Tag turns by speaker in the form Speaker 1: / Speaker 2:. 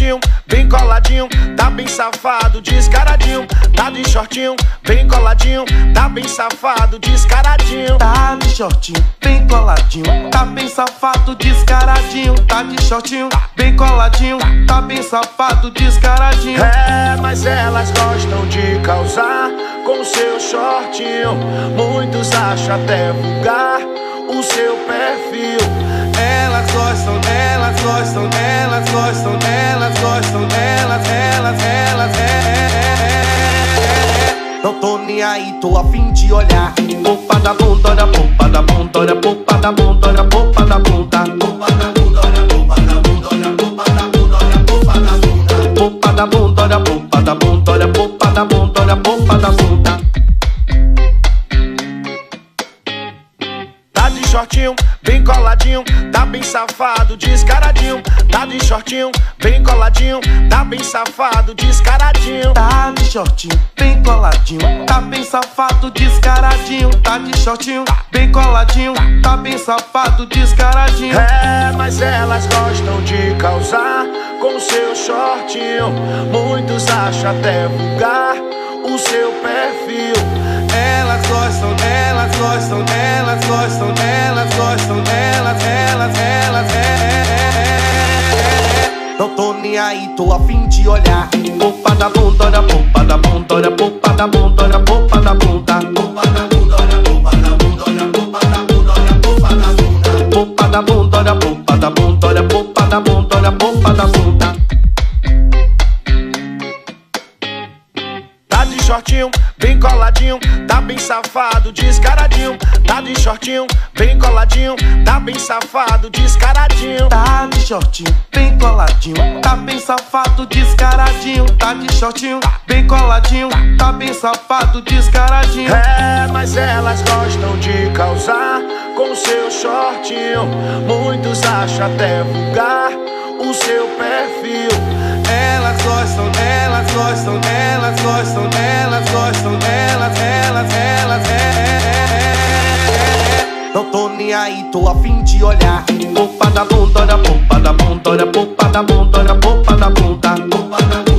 Speaker 1: shortinho, bem coladinho, tá bem safado, descaradinho. Tá de shortinho, bem coladinho, tá bem safado, descaradinho.
Speaker 2: Tá de shortinho, bem coladinho, tá bem safado, descaradinho. Tá de shortinho, bem coladinho, tá bem safado, descaradinho.
Speaker 1: É, mas elas gostam de causar com seu shortinho. Muitos acham até vulgar o seu perfil.
Speaker 2: Elas gostam, elas gostam, elas gostam, elas gostam, elas. Não tô nem aí, tô a fim de olhar. Popa da bunda, olha popa da bunda, olha popa da bunda, olha popa da bunda. Popa da bunda, olha popa da bunda, olha popa da bunda, olha popa da bunda. Popa da bunda, olha popa da bunda, olha popa da bunda, olha popa da bunda.
Speaker 1: Tá de shortinho, bem coladinho, tá bem safado, descaradinho. Tá de shortinho, bem coladinho, tá bem safado, descaradinho.
Speaker 2: Tá de shortinho, bem coladinho, tá bem safado, descaradinho. Tá de shortinho, bem coladinho, tá bem safado, descaradinho.
Speaker 1: É, mas elas gostam de causar com seu shortinho. Muitos acham até vulgar o seu perfil.
Speaker 2: Elas gostam, elas gostam, elas gostam, elas gostam, elas. Não tô nem aí, tô a fim de olhar. Popa da bunda, olha popa da bunda, olha popa da bunda, olha popa da bunda. Popa da bunda, olha popa da bunda, olha popa da bunda, olha popa da bunda. Popa da bunda, olha popa da bunda, olha popa da bunda, olha popa da bunda.
Speaker 1: Tá de shortinho, bem coladinho, tá bem safado, descaradinho. Tá de shortinho, bem coladinho, tá bem safado, descaradinho.
Speaker 2: Tá de shortinho, bem coladinho, tá bem safado, descaradinho. Tá de shortinho, bem coladinho, tá bem safado, descaradinho.
Speaker 1: É, mas elas gostam de causar com seu shortinho. Muitos acham até vulgar o seu perfil.
Speaker 2: Elas gostam, elas gostam, elas gostam, elas gostam, elas. Não tô nem aí, tô a fim de olhar. Popa da bunda, olha popa da bunda, olha popa da bunda, olha popa da bunda.